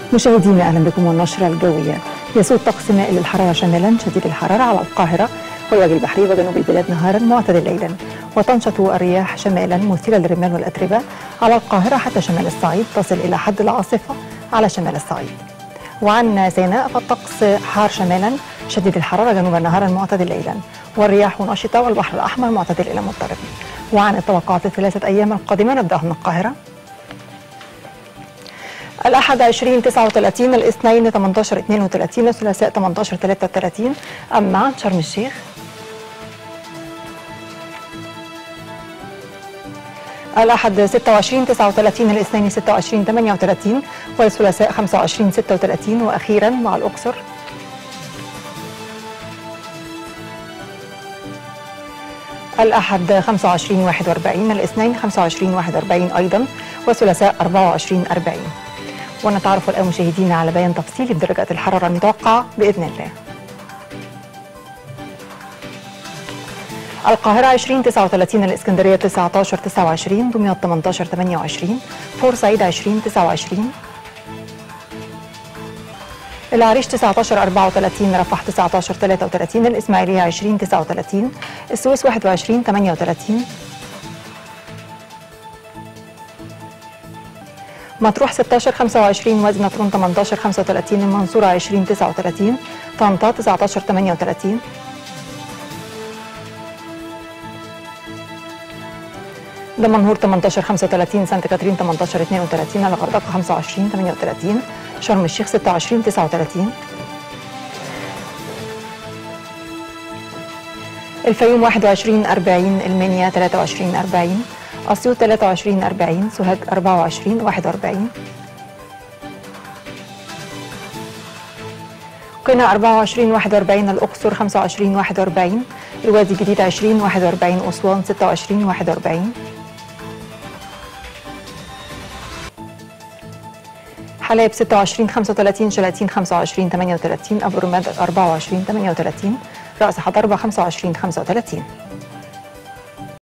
مشاهدينا اهلا بكم والنشره الجويه. يسود طقس مائل للحراره شمالا شديد الحراره على القاهره والوجه البحري وجنوب البلاد نهارا معتدل ليلا، وتنشط الرياح شمالا مثيره للرمال والاتربه على القاهره حتى شمال الصعيد تصل الى حد العاصفه على شمال الصعيد. وعن سيناء فالطقس حار شمالا شديد الحراره جنوبا نهارا معتدل ليلا، والرياح نشطه والبحر الاحمر معتدل الى مضطرب. وعن التوقعات الثلاثه ايام القادمه نبداها من القاهره. الأحد 20-39، الاثنين 18-32، الثلاثاء 18-33. أما شرم الشيخ الأحد 26-39، الاثنين 26-38، والثلاثاء 25-36. وأخيرا مع الأقصر الأحد 25-41، الاثنين 25-41 أيضا، والثلاثاء 24-40. ونتعرف الآن مشاهدينا على بيان تفصيلي بدرجات الحرارة المتوقعة بإذن الله. القاهرة 20-39، الإسكندرية 19-29، دمياط 18-28، بورسعيد 20-29، العريش 19-34، رفح 19-33، الإسماعيلية 20-39، السويس 21-38، مطروح 16-25، وادي النطرون 18-35، المنصورة 20-39، طنطا 19-38، دمنهور 18-35، سانت كاترين 18-32، الغردقة 25-38، شرم الشيخ 26-39، الفيوم 21-40، المنيا 23-40، أسيوط 23-40، سوهاج 24-41، قنا 24-41، الأقصر 25-41، الوادي الجديد 20-41، أسوان 26-41، حلايب 26-35، شلاتين 25-38، أبو رماد 24-38، رأس حضربة 25-35.